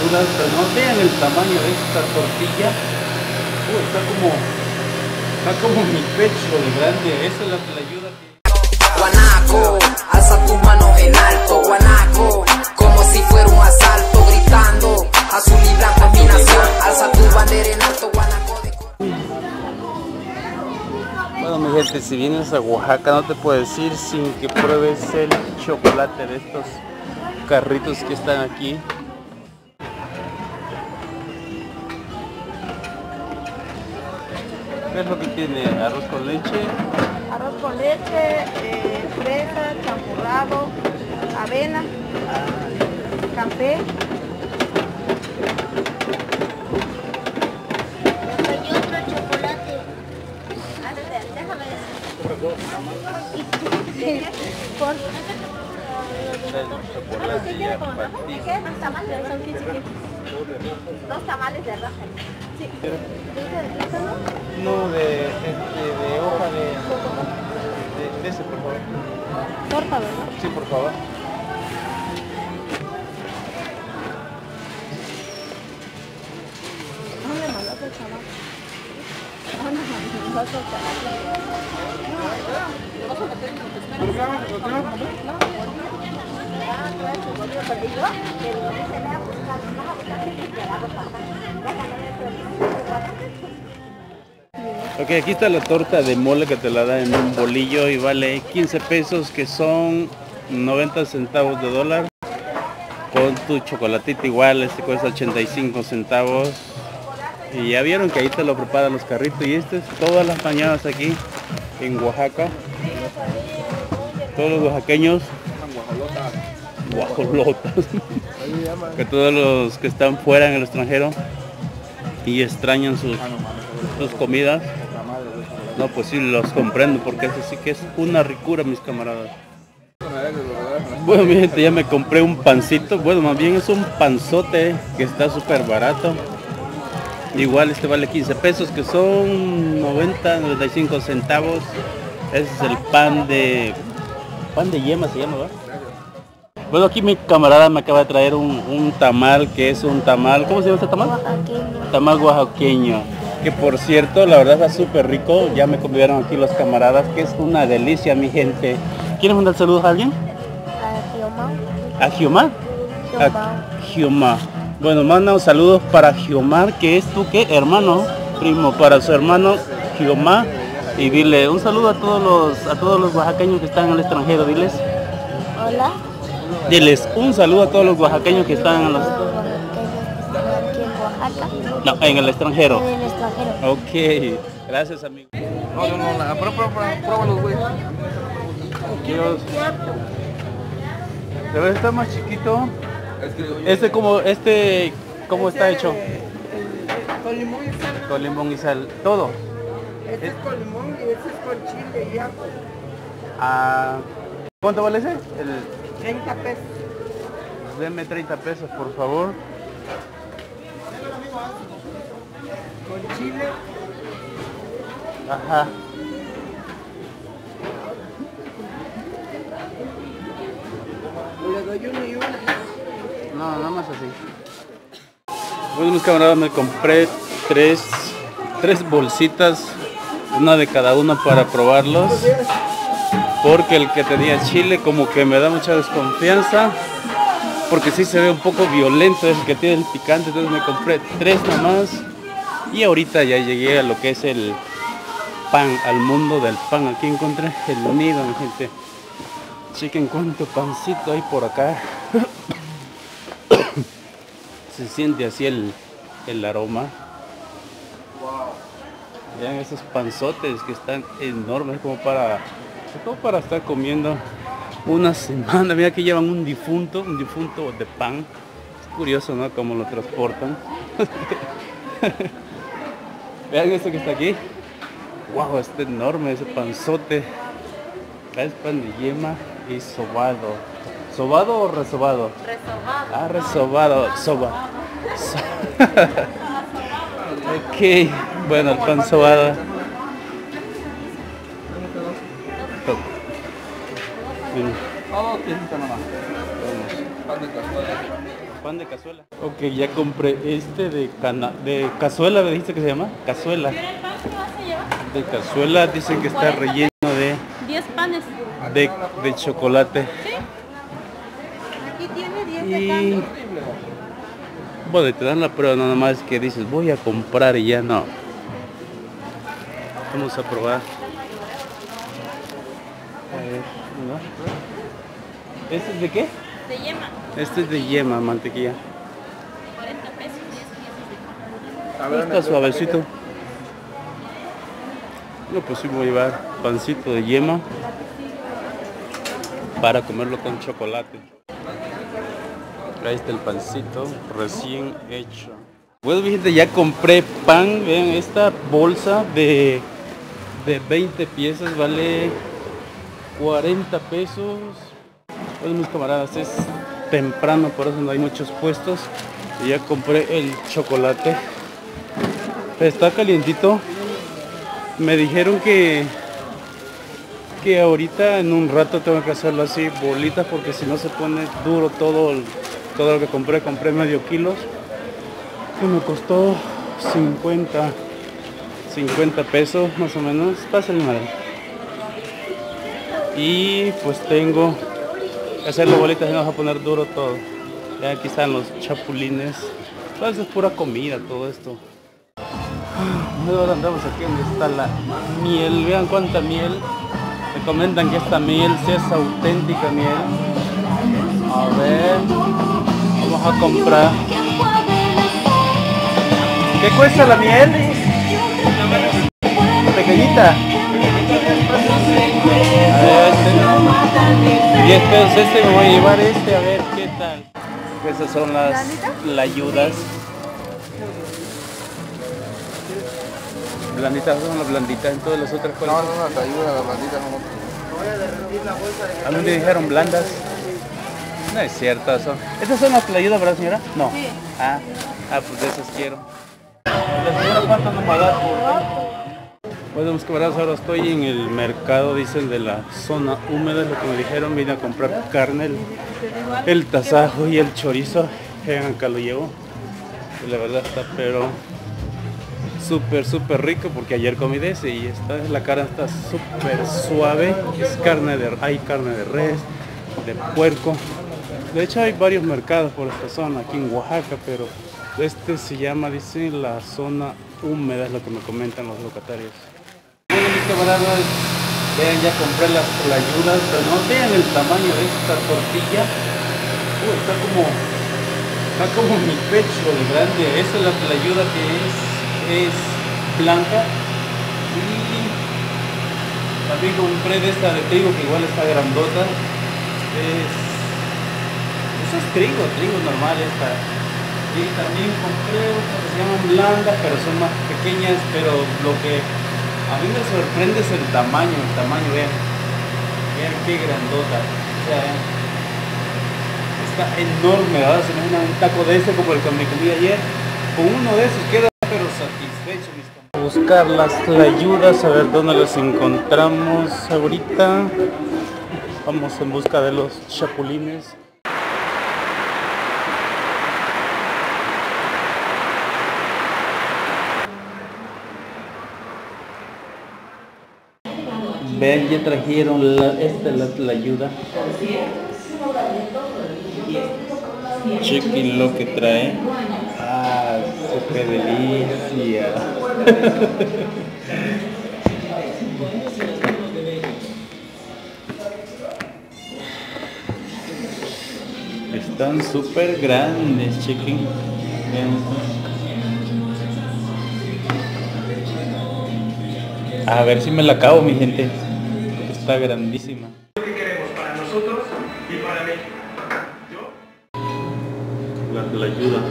duras, pero no vean el tamaño de esta tortilla. Está como mi pecho de grande. Eso es lo que le ayuda a que... Guanaco, alza tus manos en alto, guanaco, como si fuera un asalto, gritando, azul y blanco es mi nación, alza tu bandera en alto, guanaco de... Bueno, mi gente, si vienes a Oaxaca no te puedes ir sin que pruebes el chocolate de estos carritos que están aquí. ¿Qué es lo que tiene? ¿Arroz con leche? Arroz con leche, fresa, champurrado, avena, café. Y otro chocolate. Déjame decir. Por... El chocolate ya partido. Dos tamales son 15. Dos tamales de raja. Sí. No, de hoja de ese, por favor. Torta, ¿verdad? Sí, por favor. ¿Dónde mandaste el chaval? ¿Dónde mandaste el Ok, aquí está la torta de mole que te la dan en un bolillo y vale 15 pesos, que son 90 centavos de dólar. Con tu chocolatito igual, este cuesta 85 centavos. Y ya vieron que ahí te lo preparan los carritos, y este es todas las mañanas aquí en Oaxaca. Todos los oaxaqueños, guajolotas, que todos los que están fuera en el extranjero y extrañan sus comidas, no, pues sí los comprendo, porque eso sí que es una ricura, mis camaradas. Bueno, mi gente, ya me compré un pancito, bueno, más bien es un panzote que está súper barato. Igual este vale 15 pesos, que son 95 centavos. Ese es el pan de yema, se llama, ¿verdad? Bueno, aquí mi camarada me acaba de traer un tamal, que es un tamal, ¿cómo se llama este tamal? Oaxaqueño. Tamal oaxaqueño, que por cierto, la verdad está súper rico. Ya me convidaron aquí los camaradas, que es una delicia, mi gente. ¿Quieren mandar saludos a alguien? ¿A Giomar? A Giomar. Bueno, manda un saludo para Giomar, que es tu ¿qué? Hermano, primo, para su hermano Giomar. Y dile un saludo a todos los oaxaqueños que están en el extranjero, diles. Hola. Diles un saludo a todos los oaxaqueños que están en los... Aquí en Oaxaca. No, en el extranjero. En el extranjero. Ok, gracias, amigo. Pruébalos, güey. Dios. Pero está más chiquito. ¿Cómo está hecho? Con limón y sal. Con limón y sal, todo. Este es con limón y este es con chile y ajo. Ah, ¿cuánto vale ese? 30 pesos. Denme 30 pesos, por favor. Con chile. Ajá. Le doy uno y una. No, nada más así. Bueno, mis camaradas, me compré tres bolsitas, una de cada uno para probarlos, porque el que tenía chile como que me da mucha desconfianza, porque sí se ve un poco violento, es el que tiene el picante. Entonces me compré 3 nomás, y ahorita ya llegué a lo que es el pan, al mundo del pan. Aquí encontré el nido, mi gente. Chequen cuánto pancito hay por acá. Se siente así el aroma. Vean esos panzotes que están enormes, como para estar comiendo una semana. Mira que llevan un difunto de pan. Es curioso, ¿no? Cómo lo transportan. Vean esto que está aquí. Wow, está enorme ese panzote. Es pan de yema y sobado. ¿Sobado o resobado? Resobado. Ah, resobado. Soba. Ok, bueno, el pan sobado. Miren. No, tiene nada más. Pan de cazuela. pan de cazuela. Ok, ya compré este de cazuela, ¿me dijiste que se llama? Cazuela. ¿Pero el pan que vas a llevar? De cazuela, dicen que está relleno de 10 panes. de chocolate. ¿Sí? Aquí tiene 10 de Y cambio. bueno, te dan la prueba, nada más que dices voy a comprar y ya no. Vamos a probar. A ver, ¿no? ¿Este es de qué? De yema. Este es de yema, mantequilla. 40 pesos, 10 de Está suavecito. No, pues sí voy a llevar pancito de yema para comerlo con chocolate. Ahí está el pancito recién hecho. Bueno, mi gente, ya compré pan. Vean, esta bolsa de 20 piezas vale 40 pesos. Bueno, mis camaradas, es temprano, por eso no hay muchos puestos. Y ya compré el chocolate. Está calientito. Me dijeron que ahorita en un rato tengo que hacerlo así, bolitas, porque si no se pone duro todo lo que compré. Compré medio kilo y me costó 50 pesos más o menos. Pásale, madre. Y pues tengo que hacerlo bolitas y no va a poner duro todo. Ya aquí están los chapulines. Pues es pura comida todo esto. Ahora andamos aquí donde está la miel. Vean cuánta miel. Me comentan que esta miel sí es auténtica miel. A ver, vamos a comprar. ¿Qué cuesta la miel? Pequeñita. A ver, 10 pesos este, me voy a llevar este, a ver qué tal. Esas son las ayudas. Blanditas, son las blanditas, en todas las otras cosas. No, las ayudas, las blanditas no. A mí me dijeron blandas. No es cierto eso. ¿Estas son las ayudas, verdad, señora? No. Sí. Pues de esas quiero. La señora, ¿cuánto nos va a dar por? Bueno, mis camaradas, ahora estoy en el mercado, dicen, de la zona húmeda, es lo que me dijeron. Vine a comprar carne, el tasajo y el chorizo. Vean, acá lo llevo. Y la verdad está, pero súper rico, porque ayer comí de ese y la carne está súper suave. Hay carne de res, de puerco. De hecho hay varios mercados por esta zona aquí en Oaxaca, pero este se llama, dicen, la zona húmeda, es lo que me comentan los locatarios. Bueno, mis camaradas, vean, ya compré las ayudas, pero no vean el tamaño de esta tortilla. Está como mi pecho de grande. Esa es la ayuda que es blanca. Y también compré de esta de trigo, que igual está grandota. Eso es trigo normal esta. Y también compré otras que se llaman blandas, pero son más pequeñas. Pero lo que a mí me sorprende es el tamaño, vean qué grandota. O sea, está enorme, ¿verdad? Se me da un taco de ese como el que me comí ayer. Con uno de esos queda pero satisfecho, mis camaradas. Buscar las ayudas, a ver dónde las encontramos ahorita. Vamos en busca de los chapulines. Vean, ya trajeron la ayuda. Chequen lo que trae. ¡Qué delicia! Están súper grandes, chequen. A ver si me la acabo, mi gente. Está grandísima. ¿Qué queremos para nosotros y para México? La ayuda.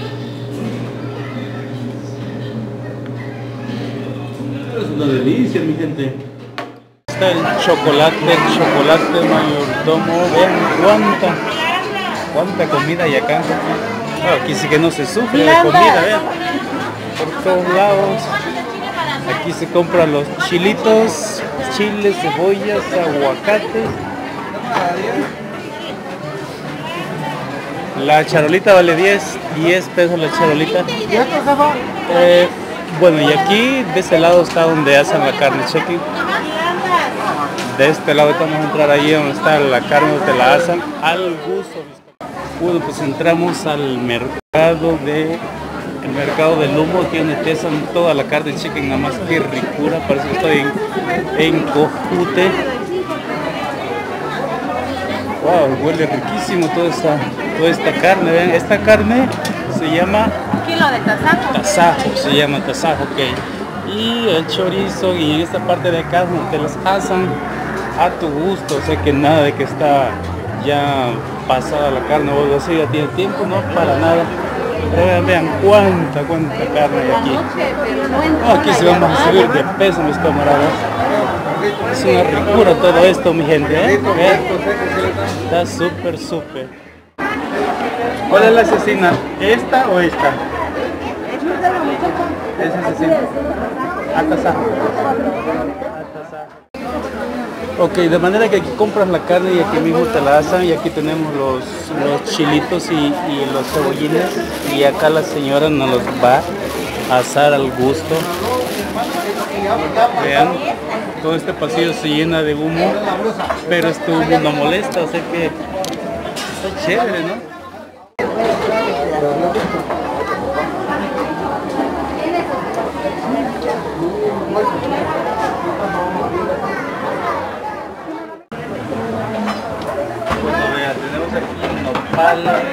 Es una delicia, mi gente. Está el chocolate mayordomo. Vean cuánta comida hay acá. Aquí sí que no se sufre de comida, vean. Por todos lados. Aquí se compran los chilitos, chiles, cebollas, aguacates. La charolita vale 10 pesos la charolita. Bueno, y aquí de ese lado está donde hacen la carne, chequen. De este lado vamos a entrar ahí donde está la carne, donde te la asan al gusto. Bueno, pues entramos al mercado del humo, aquí donde te asan toda la carne, chequen nada más que ricura. Parece que estoy en Cojute. Wow, huele riquísimo toda esta carne. Vean, esta carne se llama Kilo de tasajo. Tasajo, se llama tasajo, ok. Y el chorizo, y en esta parte de acá donde te las asan a tu gusto, o sea que nada de que está ya pasada la carne o algo así, ya tiene tiempo, no para nada. Pero vean cuánta carne hay aquí. No, aquí se vamos a subir de peso, mis camaradas. Es una ricura todo esto, mi gente, ¿eh? Está súper. ¿Cuál es la asesina? ¿Esta o esta? Es asesina. Atasajo. Ok, de manera que aquí compras la carne y aquí mismo te la asan, y aquí tenemos los chilitos y los cebollines, y acá la señora nos los va a asar al gusto. Vean, todo este pasillo se llena de humo, pero este humo no molesta, o sea que está chévere, ¿no? Bueno, vean, tenemos aquí nopales.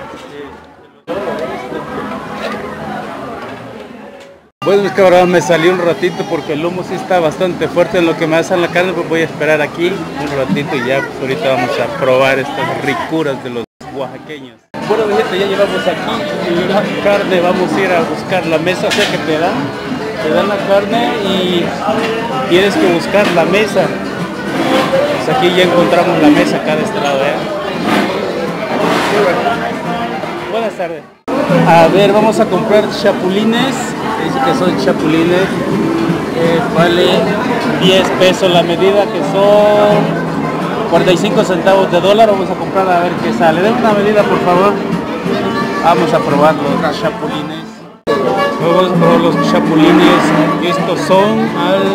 Bueno, mis camaradas, me salí un ratito porque el humo sí está bastante fuerte. En lo que me asan la carne, pues voy a esperar aquí un ratito y ya pues ahorita vamos a probar estas ricuras de los oaxaqueños. Bueno, mi gente, ya llevamos aquí la carne, vamos a ir a buscar la mesa, o sea que te dan la carne y tienes que buscar la mesa. Pues aquí ya encontramos la mesa acá de este lado, ¿eh? Buenas tardes. A ver, vamos a comprar chapulines. Dice que son chapulines. Vale 10 pesos la medida, que son 45 centavos de dólar. Vamos a comprar a ver qué sale. Den una medida, por favor. Vamos a probar los chapulines. Vamos a probar los chapulines. Estos son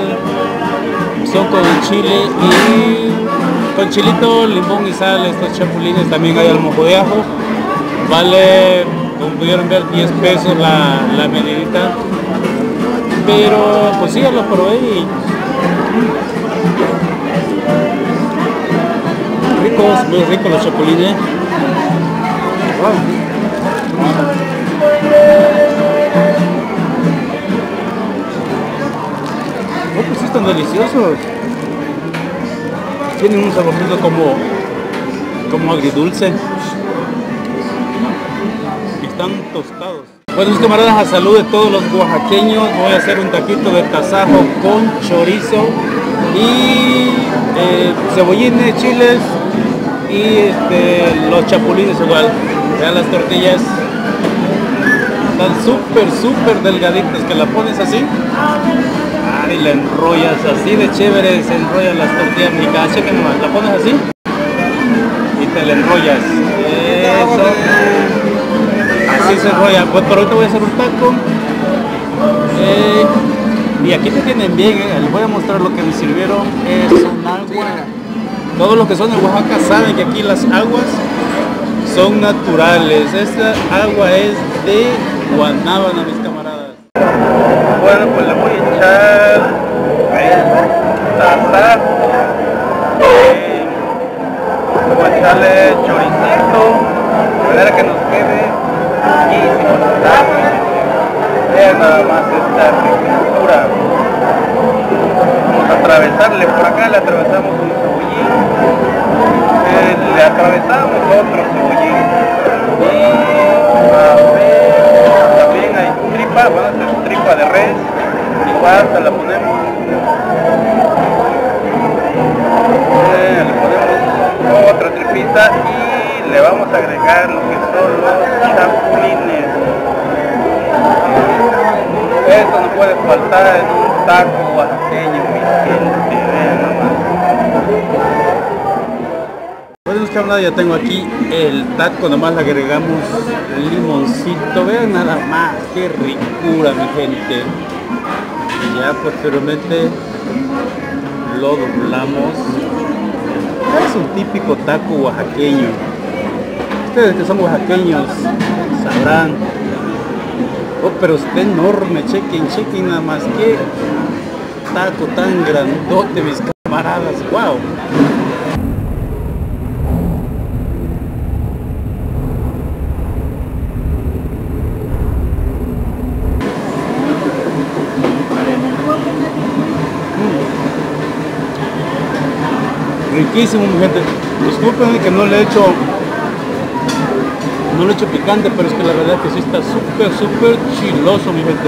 con chile y con chilito, limón y sal. Estos chapulines, también hay al mojo de ajo. Vale, como pudieron ver, 10 pesos la medidita. Pero pues sí, ya los probé y ricos, muy ricos los chapulines. Wow. Oh, pues sí, están deliciosos. Tienen un saborcito como agridulce. Y están tostados. Bueno, mis camaradas, a salud de todos los oaxaqueños, voy a hacer un taquito de tasajo con chorizo y cebollines, chiles y los chapulines igual. Vean las tortillas, están súper delgaditas, que la pones así y la enrollas así de chévere, se enrollan las tortillas mexicanas. Chequen nomás, la pones así y te la enrollas. Eso. Así se enrolla. Pues por ahorita voy a hacer un taco. Y aquí te tienen bien, les voy a mostrar lo que me sirvieron. Es un agua. Todos los que son de Oaxaca saben que aquí las aguas son naturales. Esta agua es de Guanábana, mis camaradas. Bueno, pues le voy a echar tasajo. Voy a echarle choricito, de manera que nos quede. Vean nada más esta ricura. Vamos a atravesarle por acá, le atravesamos un cebollín, le atravesamos otro cebollín y a ver, también hay tripa, van a ser tripa de res, igual se la ponemos, le ponemos otra tripita y le vamos a agregar lo que son los chapulines. Eso no puede faltar en un taco oaxaqueño, mi gente. Vean nomás. Bueno, camarada, ya tengo aquí el taco, nomás le agregamos limoncito, vean nada más, qué ricura mi gente. Y ya posteriormente lo doblamos. Es un típico taco oaxaqueño. Ustedes que son oaxaqueños sabrán. Oh, pero está enorme, chequen nada más, qué taco tan grandote mis camaradas, wow. Riquísimo mi gente. Disculpen que no le he hecho picante, pero es que la verdad que sí está súper chiloso mi gente.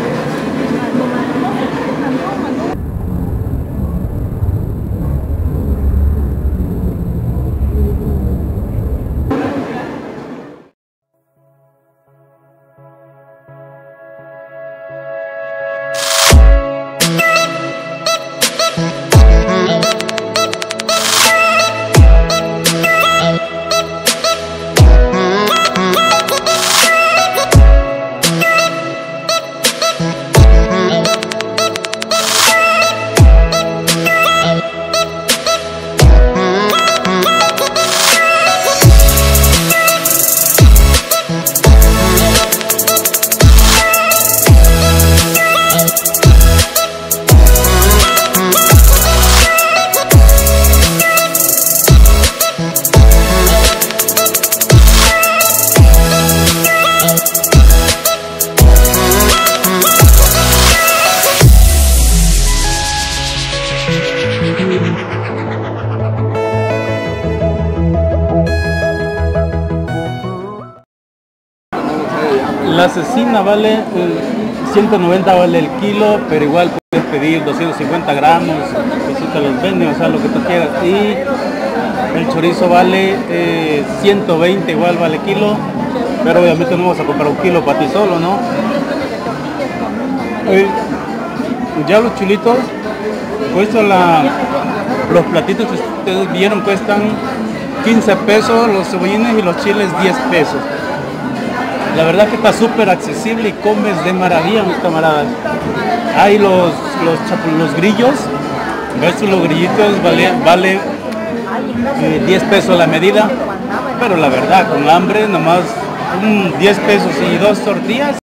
La cecina vale 190 vale el kilo, pero igual puedes pedir 250 gramos, que si te los venden, o sea, lo que tú quieras. Y el chorizo vale 120, igual vale kilo, pero obviamente no vas a comprar un kilo para ti solo, ¿no? Ya los chilitos, cuestan los platitos que ustedes vieron cuestan 15 pesos, los cebollines y los chiles 10 pesos. La verdad que está súper accesible y comes de maravilla, mis camaradas. Hay los grillos. Estos los grillitos vale 10 pesos la medida. Pero la verdad, con hambre, nomás 10 pesos y 2 tortillas.